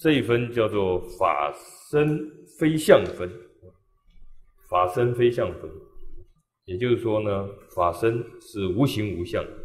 这一分叫做法身非相分，法身非相分，也就是说呢，法身是无形无相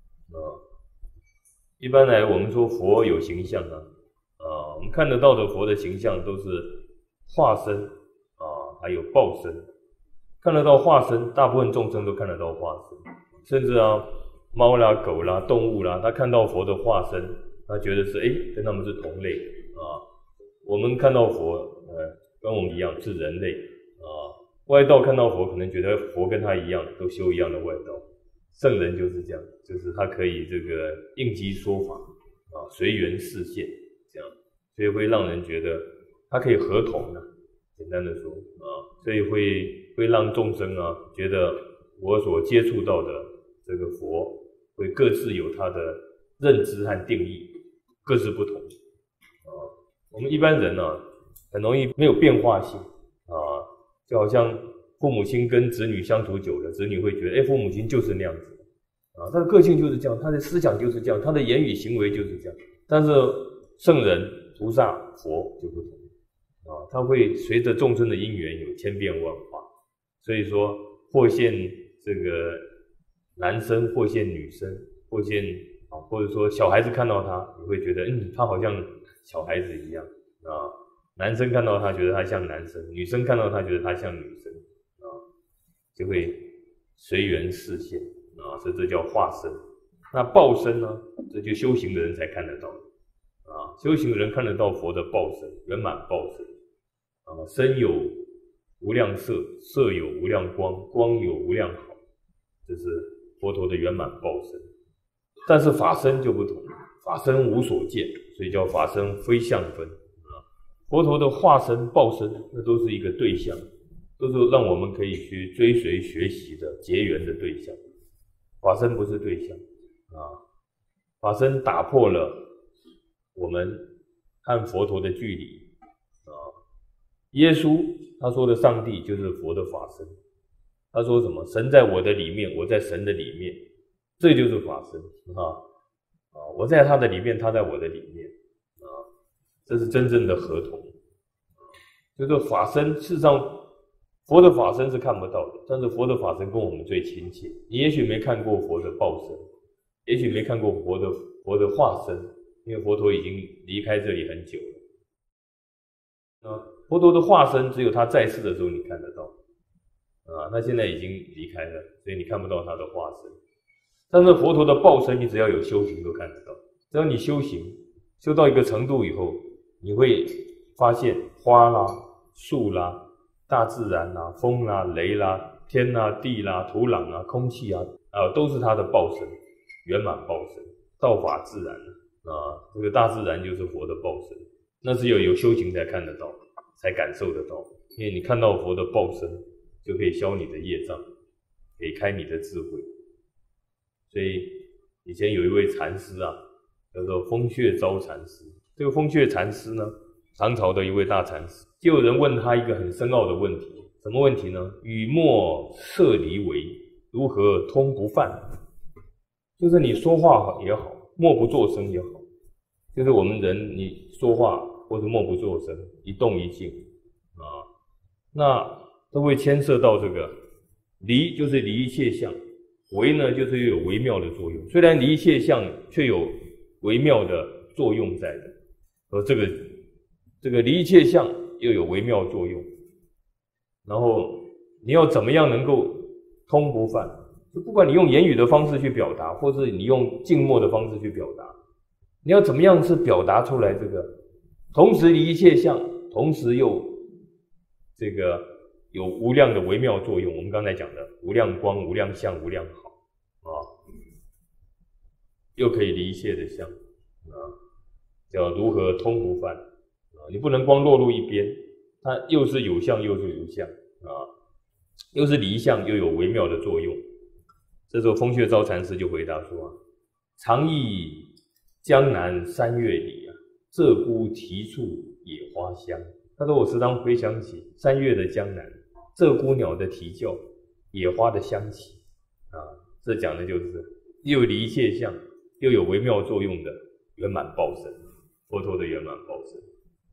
一般来我们说佛有形象我们看得到的佛的形象都是化身还有报身。看得到化身，大部分众生都看得到化身，甚至猫啦、狗啦、动物啦，他看到佛的化身，他觉得是跟他们是同类我们看到佛跟我们一样是人类外道看到佛可能觉得佛跟他一样，都修一样的外道。圣人就是这样，就是他可以这个应机说法随缘示现这样，所以会让人觉得他可以合同简单的说所以会让众生觉得我所接触到的这个佛会各自有他的认知和定义，各自不同我们一般人很容易没有变化性就好像父母亲跟子女相处久了，子女会觉得父母亲就是那样子他的个性就是这样，他的思想就是这样，他的言语行为就是这样。但是圣人、菩萨、佛就不同他会随着众生的因缘有千变万化，所以说或现这个男生，或现女生，或现或者说小孩子看到他，你会觉得他好像小孩子一样男生看到他觉得他像男生，女生看到他觉得他像女生就会随缘示现所以这叫化身。那报身呢，这就修行的人才看得到修行的人看得到佛的报身，圆满报身身有无量色，色有无量光，光有无量好，这是佛陀的圆满报身。但是法身就不同，法身无所见，所以叫法身非相分佛陀的化身、报身，那都是一个对象，都是让我们可以去追随学习的结缘的对象。法身不是对象法身打破了我们和佛陀的距离耶稣他说的上帝就是佛的法身，他说什么？神在我的里面，我在神的里面，这就是法身我在他的里面，他在我的里面这是真正的合同。就是法身，事实上佛的法身是看不到的，但是佛的法身跟我们最亲切。你也许没看过佛的报身，也许没看过佛的化身，因为佛陀已经离开这里很久了佛陀的化身只有他在世的时候你看得到他现在已经离开了，所以你看不到他的化身。但是佛陀的报身，你只要有修行都看得到。只要你修行修到一个程度以后，你会发现花啦、树啦、大自然啦、风啦、雷啦、天啦、地啦、土壤空气都是他的报身，圆满报身，道法自然这个大自然就是佛的报身，那只有修行才看得到，才感受得到。因为你看到佛的报身，就可以消你的业障，可以开你的智慧。所以以前有一位禅师叫做风穴昭禅师。这个风穴禅师呢，唐朝的一位大禅师，就有人问他一个很深奥的问题。什么问题呢？语默摄离为，如何通不犯？就是你说话也好，默不作声也好，就是我们人你说话或者默不作声，一动一静那都会牵涉到这个离，就是离一切相，为呢就是又有微妙的作用。虽然离一切相，却有微妙的作用在的。而这个离一切相又有微妙作用，然后你要怎么样能够通不犯？就不管你用言语的方式去表达，或是你用静默的方式去表达，你要怎么样是表达出来这个同时离一切相，同时又这个有无量的微妙作用。我们刚才讲的无量光、无量相、无量好又可以离一切的相叫如何通不犯你不能光落入一边，它又是有相又是无相又是离相又有微妙的作用。这时候风穴昭禅师就回答说常忆江南三月里鹧鸪啼处野花香。他说我时常回想起3月的江南，鹧鸪鸟的啼叫，野花的香气这讲的就是又离一切相又有微妙作用的圆满报身，佛陀的圆满报身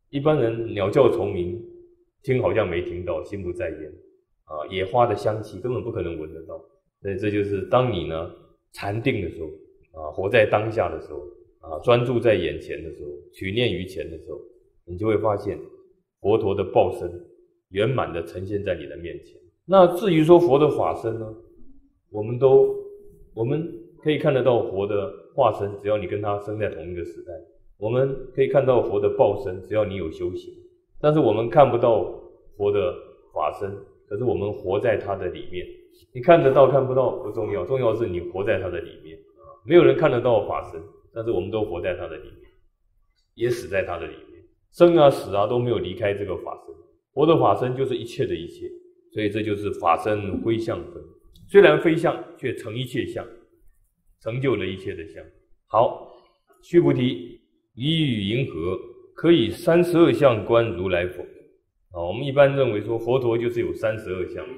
一般人鸟叫虫鸣，听好像没听到，心不在焉啊。野花的香气根本不可能闻得到。所以这就是当你呢禅定的时候啊，活在当下的时候啊，专注在眼前的时候，取念于前的时候，你就会发现佛陀的报身圆满的呈现在你的面前。那至于说佛的法身呢，我们可以看得到佛的化身，只要你跟他生在同一个时代；我们可以看到佛的报身，只要你有修行。但是我们看不到佛的法身，可是我们活在他的里面。你看得到看不到不重要，重要的是你活在他的里面啊！没有人看得到法身，但是我们都活在他的里面，也死在他的里面，生啊死啊都没有离开这个法身。佛的法身就是一切的一切，所以这就是法身非相分。虽然非相，却成一切相，成就了一切的相。好，须菩提，以与云何？可以32相观如来否？我们一般认为说佛陀就是有32相。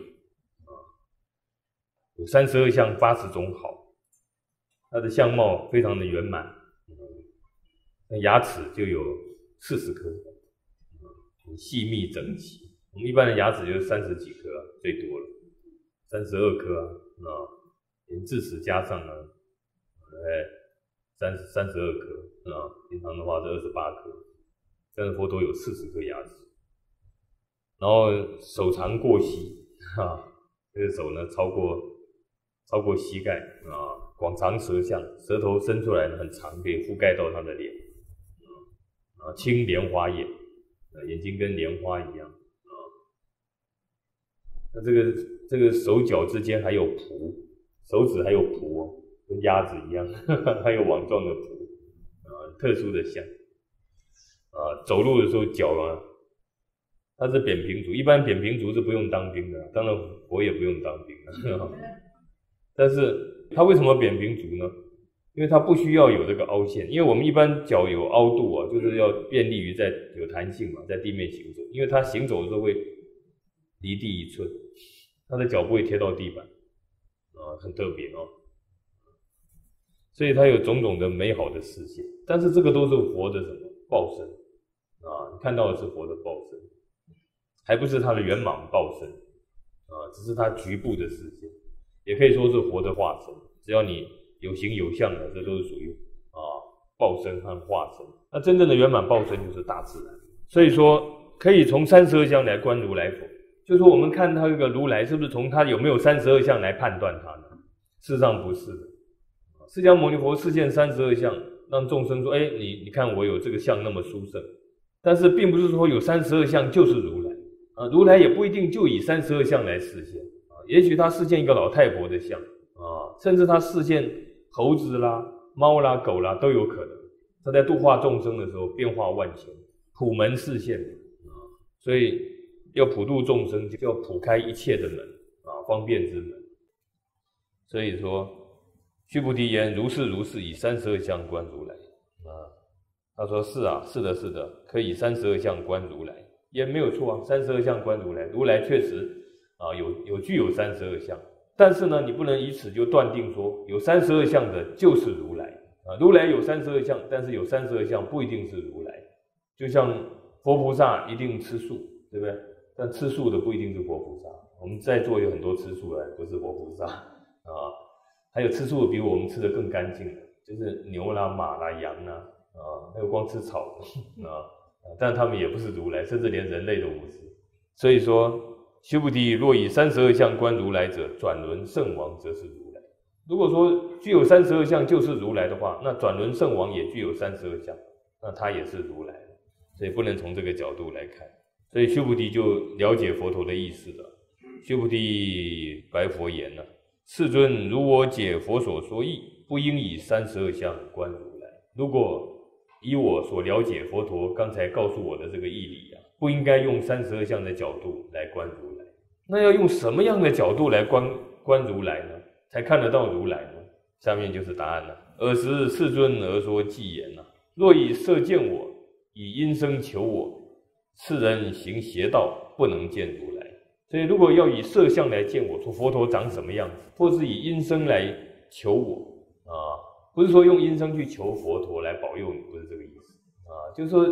有32相80种好，他的相貌非常的圆满，牙齿就有40颗，很细密整齐。我们一般的牙齿就是30几颗最多了，32颗连智齿加上呢，32颗平常的话是28颗，但是佛陀有40颗牙齿，然后手长过膝这个手呢超过膝盖广长舌相，舌头伸出来呢很长，可以覆盖到他的脸青莲花眼，眼睛跟莲花一样那这个手脚之间还有蹼，手指还有蹼跟鸭子一样还有网状的蹼特殊的相走路的时候脚它是扁平足，一般扁平足是不用当兵的，当然我也不用当兵但是它为什么扁平足呢？因为它不需要有这个凹陷，因为我们一般脚有凹度就是要便利于在有弹性嘛，在地面行走，因为它行走的时候会离地1寸，它的脚不会贴到地板很特别所以它有种种的美好的视线，但是这个都是佛的什么报身你看到的是佛的报身，还不是他的圆满报身只是他局部的视线，也可以说是佛的化身。只要你有形有相的，这都是属于报身和化身。那真正的圆满报身就是大自然。所以说可以从32相来观如来否？就是说我们看他这个如来是不是从他有没有32相来判断他呢？事实上不是的。释迦牟尼佛示现32相，让众生说你看我有这个相那么殊胜，但是并不是说有32相就是如来如来也不一定就以32相来示现也许他示现一个老太婆的相甚至他示现猴子啦、猫啦、狗啦都有可能。他在度化众生的时候变化万千，普门示现所以要普度众生，就要普开一切的门方便之门。所以说须菩提言：如是如是，以32相观如来他说是是的，可以32相观如来，也没有错32相观如来，如来确实具有32相。但是呢，你不能以此就断定说有32相的就是如来如来有32相，但是有32相不一定是如来。就像佛菩萨一定吃素，对不对？但吃素的不一定是佛菩萨。我们在座有很多吃素的，不是佛菩萨还有吃素的比我们吃的更干净的，就是牛啦、马啦、羊啦还有光吃草的但他们也不是如来，甚至连人类都不是。所以说须菩提，若以32相观如来者，转轮圣王则是如来。如果说具有32相就是如来的话，那转轮圣王也具有32相，那他也是如来。所以不能从这个角度来看。所以须菩提就了解佛陀的意思了。须菩提白佛言世尊，如我解佛所说义，不应以32相观如来。如果以我所了解佛陀刚才告诉我的这个义理不应该用32相的角度来观如来。那要用什么样的角度来观如来呢？才看得到如来呢？下面就是答案了。尔时世尊而说偈言若以色见我，以音声求我，世人行邪道，不能见如来。所以如果要以色相来见我，说佛陀长什么样子，或是以音声来求我不是说用音声去求佛陀来保佑你，不是这个意思就是说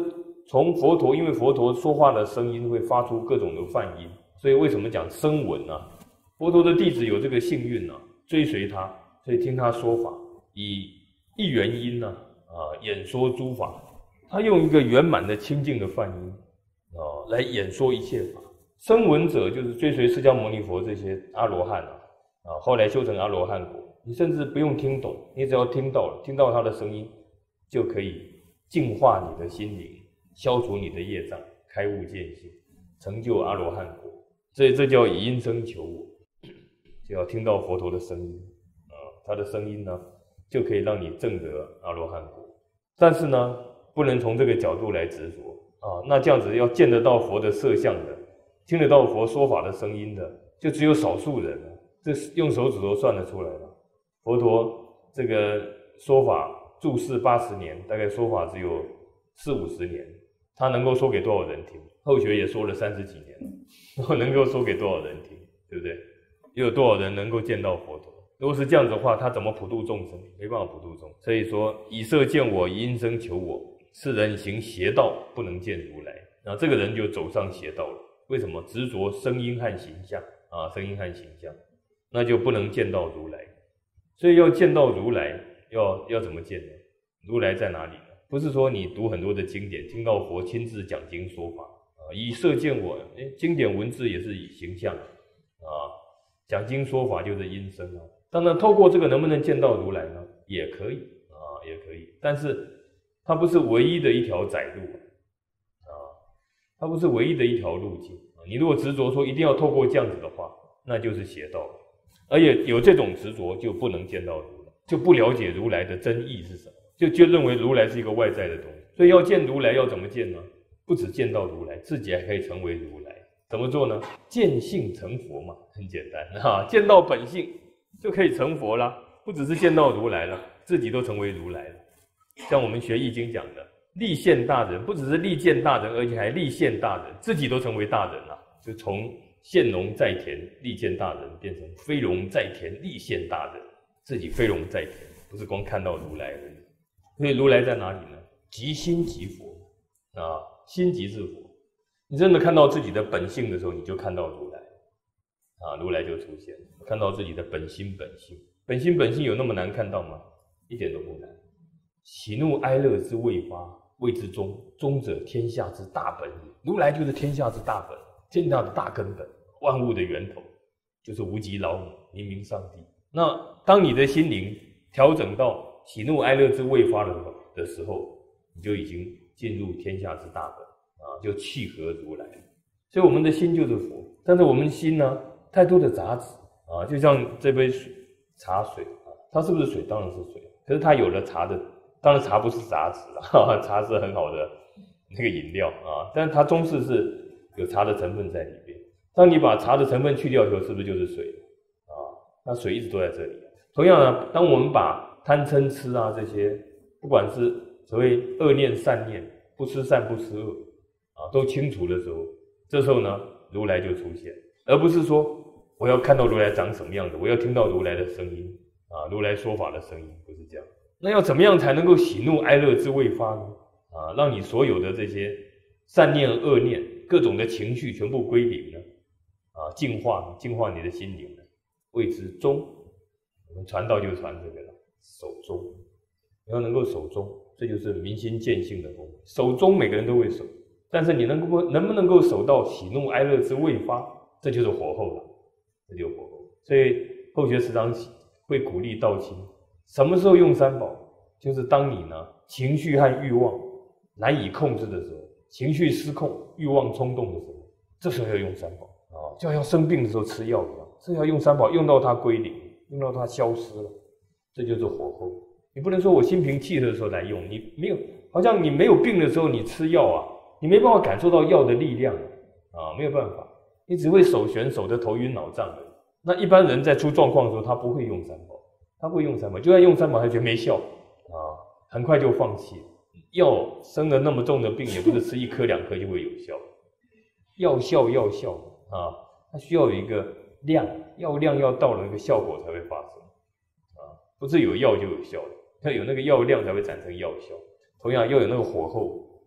从佛陀，因为佛陀说话的声音会发出各种的梵音，所以为什么讲声闻啊？佛陀的弟子有这个幸运啊，追随他，所以听他说法，以一元音呢演说诸法，他用一个圆满的清净的梵音来演说一切法。声闻者就是追随释迦牟尼佛这些阿罗汉后来修成阿罗汉果，你甚至不用听懂，你只要听到他的声音，就可以净化你的心灵，消除你的业障，开悟见性，成就阿罗汉果。所以这叫以音声求我，就要听到佛陀的声音他的声音呢，就可以让你证得阿罗汉果。但是呢，不能从这个角度来执着那这样子要见得到佛的色相的，听得到佛说法的声音的，就只有少数人了。这用手指头算得出来了。佛陀这个说法住世80年，大概说法只有40-50年，他能够说给多少人听？后学也说了30几年了，能够说给多少人听？对不对？又有多少人能够见到佛陀？如果是这样子的话，他怎么普度众生？没办法普度众生。所以说，以色见我，以音声求我，世人行邪道，不能见如来。这个人就走上邪道了。为什么？执着声音和形象声音和形象，那就不能见到如来。所以要见到如来，要怎么见呢？如来在哪里呢？不是说你读很多的经典，听到佛亲自讲经说法以色见我，经典文字也是以形象讲经说法就是音声当然，透过这个能不能见到如来呢？也可以也可以，但是它不是唯一的一条窄路它不是唯一的一条路径你如果执着说一定要透过这样子的话，那就是邪道了。而且有这种执着，就不能见到如来，就不了解如来的真意是什么，就认为如来是一个外在的东西。所以要见如来，要怎么见呢？不只见到如来，自己还可以成为如来。怎么做呢？见性成佛嘛，很简单见到本性就可以成佛啦。不只是见到如来了，自己都成为如来了。像我们学易经讲的，立现大人，不只是立见大人，而且还立现大人，自己都成为大人了。就从现龙在田立见大人，变成飞龙在田立现大人，自己飞龙在田，不是光看到如来而已。所以如来在哪里呢？即心即佛心即是佛。你真的看到自己的本性的时候，你就看到如来如来就出现，看到自己的本心本性。本性有那么难看到吗？一点都不难。喜怒哀乐之未发，谓之中。中者天下之大本也。如来就是天下之大本，天下的大根本，万物的源头，就是无极老母，明明上帝。那当你的心灵调整到喜怒哀乐之未发的时候，你就已经进入天下之大本就契合如来。所以我们的心就是佛，但是我们心呢，太多的杂质就像这杯茶水它是不是水？当然是水。可是它有了茶的，当然茶不是杂质茶是很好的那个饮料但是它终是有茶的成分在里边。当你把茶的成分去掉以后，是不是就是水那水一直都在这里。同样呢，当我们把贪嗔痴这些，不管是所谓恶念善念，不吃善不吃恶都清除的时候，这时候呢，如来就出现，而不是说我要看到如来长什么样子，我要听到如来的声音如来说法的声音，不是这样。那要怎么样才能够喜怒哀乐之未发呢？让你所有的这些善念恶念各种的情绪全部归零呢？净化你的心灵呢？谓之中。我们传道就传这个了，守中。你要能够守中，这就是明心见性的功夫。守中每个人都会守，但是你能不能够守到喜怒哀乐之未发，这就是火候了，这就是火候。所以后学时常会鼓励道亲，什么时候用三宝？就是当你呢情绪和欲望难以控制的时候，情绪失控，欲望冲动的时候，这时候要用三宝就像生病的时候吃药一样，这要用三宝，用到它归零，用到它消失了，这就是火候。你不能说我心平气和的时候来用，你没有，好像你没有病的时候你吃药你没办法感受到药的力量没有办法，你只会守玄守得头晕脑胀而已。那一般人在出状况的时候，他不会用三宝，就算用三宝，他觉得没效很快就放弃了。药生了那么重的病，也不是吃1颗2颗就会有效，药效它需要有一个量，药量要到了那个效果才会发生不是有药就有效的，要有那个药量才会产生药效。同样要有那个火候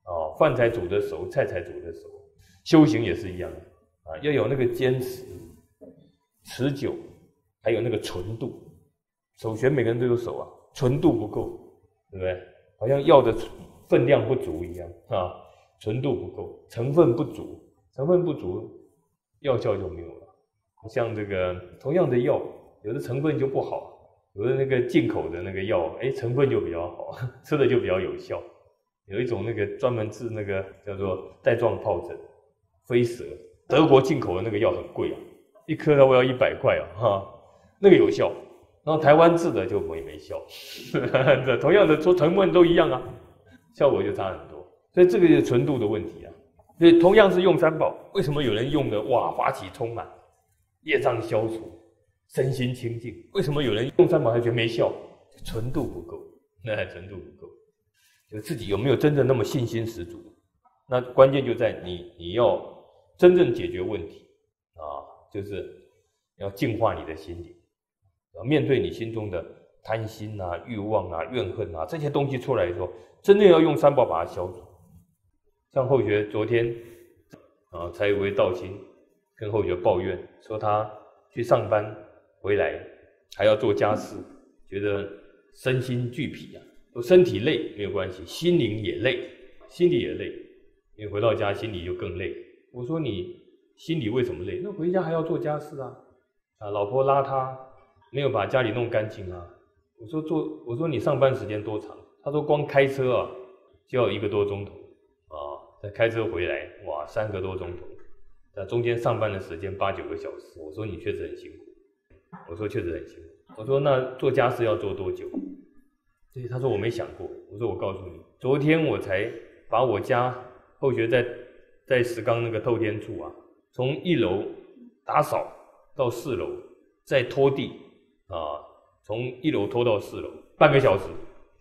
饭才煮得熟，菜才煮得熟。修行也是一样要有那个坚持、持久，还有那个纯度。手学每个人都有手纯度不够，对不对？好像药的分量不足一样纯度不够，成分不足，药效就没有了。像这个同样的药，有的成分就不好，有的那个进口的那个药，成分就比较好，吃的就比较有效。有一种那个专门治那个叫做带状疱疹、飞蛇，德国进口的那个药很贵一颗差不多要100块那个有效。然后台湾治的就没效，同样的说成分都一样效果就差很多。所以这个就是纯度的问题所以同样是用三宝，为什么有人用的法喜充满，业障消除，身心清净？为什么有人用三宝还觉得没效？纯度不够，纯度不够，就自己有没有真正那么信心十足？那关键就在你要真正解决问题就是要净化你的心灵。面对你心中的贪心欲望怨恨这些东西出来的时候，真正要用三宝把它消除。像后学昨天才有位道亲跟后学抱怨说，他去上班回来还要做家事，觉得身心俱疲说身体累没有关系，心灵也累，心里也累，因为回到家心里就更累。我说你心里为什么累？那回家还要做家事老婆邋遢，没有把家里弄干净我说你上班时间多长？他说光开车就要1个多钟头再开车回来3个多钟头，那中间上班的时间8、9个小时。我说你确实很辛苦，我说确实很辛苦。我说那做家事要做多久？所以他说我没想过。我说我告诉你，昨天我才把我家后学在石冈那个透天处从1楼打扫到4楼，再拖地从1楼拖到4楼，半个小时，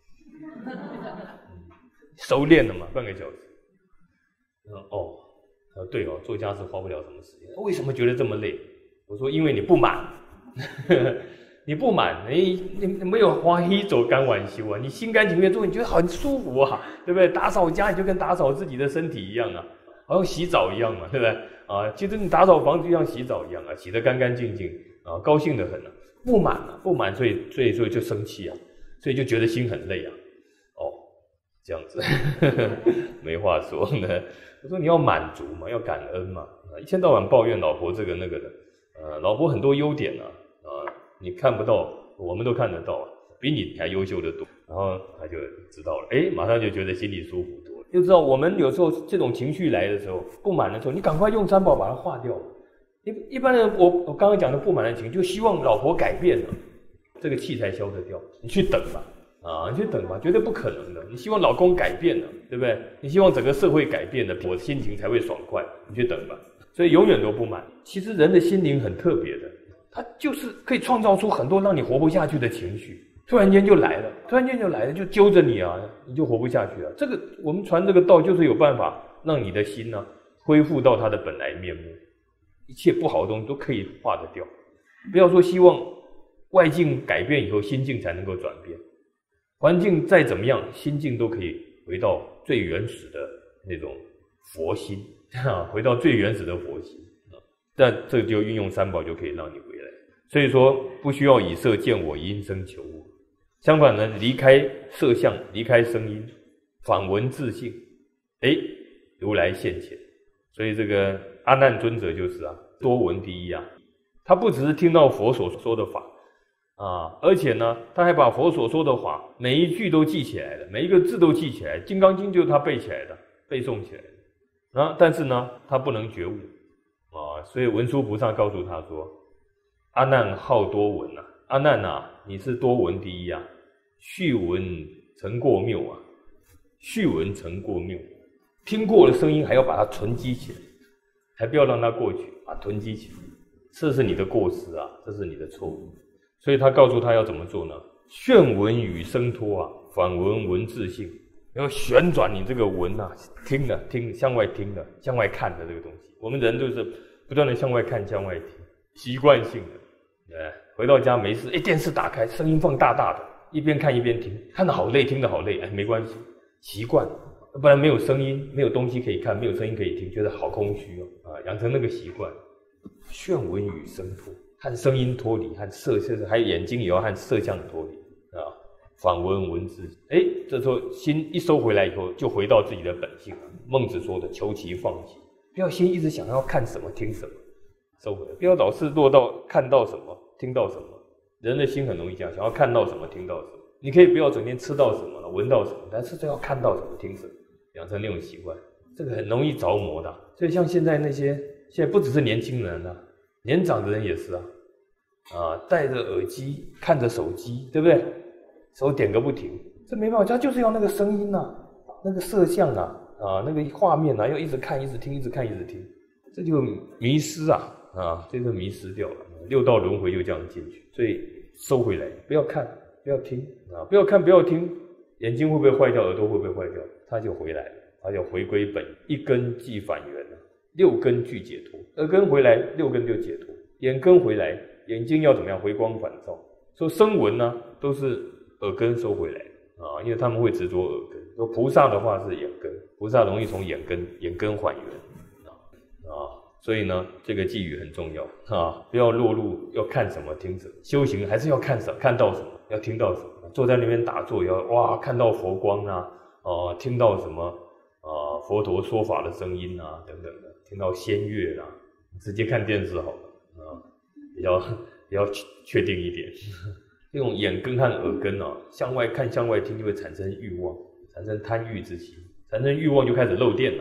熟练了嘛，半个小时。对做家事花不了什么时间。为什么觉得这么累？我说因为你不满，你不满，你没有欢喜做甘愿修你心甘情愿做，你觉得很舒服对不对？打扫家你就跟打扫自己的身体一样好像洗澡一样嘛，对不对其实你打扫房子就像洗澡一样洗得干干净净高兴得很不满，所以就生气所以就觉得心很累这样子没话说呢。我说你要满足嘛，要感恩嘛一天到晚抱怨老婆这个那个的老婆很多优点你看不到，我们都看得到比你还优秀的多。然后他就知道了马上就觉得心里舒服多了。就知道我们有时候这种情绪来的时候，不满的时候，你赶快用三宝把它化掉。一般人我刚刚讲的不满的情绪，就希望老婆改变了，这个气才消得掉。你去等吧你去等吧，绝对不可能的。你希望老公改变了，对不对？你希望整个社会改变了，我的心情才会爽快。你去等吧。所以永远都不满。其实人的心灵很特别的，它就是可以创造出很多让你活不下去的情绪，突然间就来了，就揪着你你就活不下去了。这个我们传这个道，就是有办法让你的心恢复到它的本来面目，一切不好的东西都可以化得掉。不要说希望外境改变以后心境才能够转变，环境再怎么样，心境都可以回到最原始的那种佛心回到最原始的佛心但这就运用三宝就可以让你回来。所以说不需要以色见我，因声求我。相反呢，离开色相，离开声音，反闻自性，如来现前。所以这个阿难尊者就是多闻第一他不只是听到佛所说的法而且呢，他还把佛所说的法每一句都记起来了，每一个字都记起来。金刚经就是他背起来的，背诵起来的但是呢，他不能觉悟所以文殊菩萨告诉他说：“阿难好多闻阿难你是多闻第一续闻成过谬续闻成过谬，听过的声音还要把它囤积起来，还不要让它过去，把它囤积起来，这是你的过失这是你的错误。”所以他告诉他要怎么做呢？旋闻与生脱反闻闻自性，要旋转你这个闻听的听，向外听的，向外看的这个东西。我们人就是不断的向外看，向外听，习惯性的。回到家没事，电视打开，声音放大大的，一边看一边听，看得好累，听得好累，没关系，习惯， 不然没有声音，没有东西可以看，没有声音可以听，觉得好空虚养成那个习惯，眩闻与声脱，和声音脱离，和色还有眼睛也要和色相脱离访闻文字，这时候心一收回来以后，就回到自己的本性了。孟子说的求其放弃，不要心一直想要看什么听什么，收回来，不要老是落到看到什么听到什么。人的心很容易这样，想要看到什么听到什么。你可以不要整天吃到什么闻到什么，但是就要看到什么听什么，养成那种习惯，这个很容易着魔的。所以像现在现在不只是年轻人年长的人也是戴着耳机看着手机，对不对？手点个不停，这没办法，他就是要那个声音那个色相那个画面要一直看一直听，一直看一直听，这就迷失这就迷失掉了。六道轮回就这样进去，所以收回来，不要看，不要听不要看，不要听，眼睛会不会坏掉，耳朵会不会坏掉？它就回来了，它就回归本，一根即返原了，六根俱解脱，耳根回来，六根就解脱，眼根回来，眼睛要怎么样？回光返照。说声闻都是耳根收回来因为他们会执着耳根。说菩萨的话是眼根，菩萨容易从眼根还原所以呢，这个寄语很重要不要落入要看什么听什么，修行还是要看到什么，要听到什么。坐在那边打坐，要看到佛光听到什么佛陀说法的声音等等的，听到仙乐直接看电视好了比较确定一点。这种眼根和耳根向外看向外听就会产生欲望，产生贪欲之心，产生欲望就开始漏电了，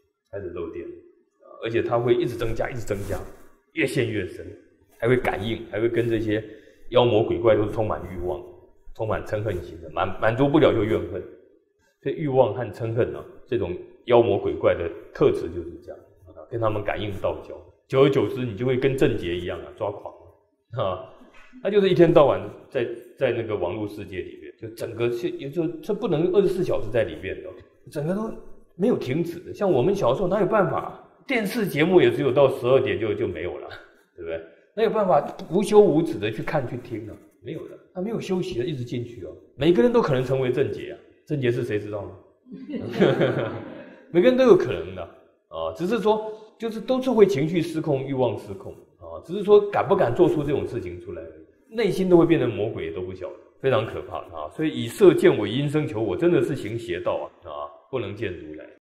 而且它会一直增加，越陷越深，还会感应，还会跟这些妖魔鬼怪都是充满欲望，充满嗔恨心的，满足不了就怨恨。所以欲望和嗔恨这种妖魔鬼怪的特质就是这样跟他们感应道交，久而久之你就会跟郑杰一样抓狂他就是一天到晚在那个网络世界里面，就整个这不能24小时在里面的，整个都没有停止的。像我们小时候哪有办法？电视节目也只有到12点就没有了，对不对？哪有办法无休无止的去看去听没有的，他没有休息的，一直进去每个人都可能成为郑杰郑杰是谁知道吗？每个人都有可能的只是说就是都是会情绪失控、欲望失控只是说敢不敢做出这种事情出来而已，内心都会变成魔鬼也都不晓得，非常可怕所以以色见伪，因声求我，真的是行邪道不能见如来。